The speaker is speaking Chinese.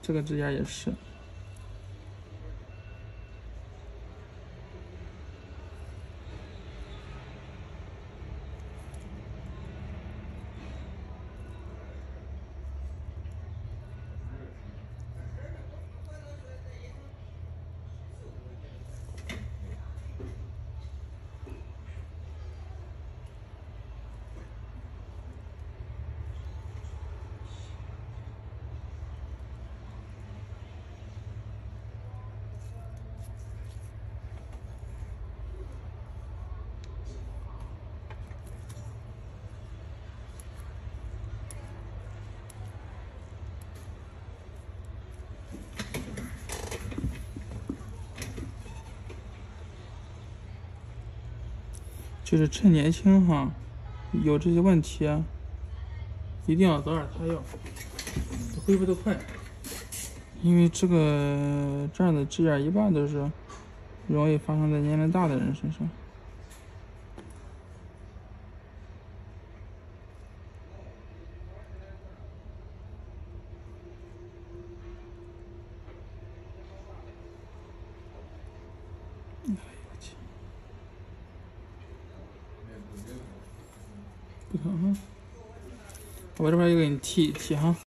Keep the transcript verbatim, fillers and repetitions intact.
这个指甲也是。就是趁年轻哈，有这些问题啊，一定要早点擦药，恢复的快。因为这个这样的指甲一般都是容易发生在年龄大的人身上。哎呦我去！不疼哈，我这边又给你剃剃哈。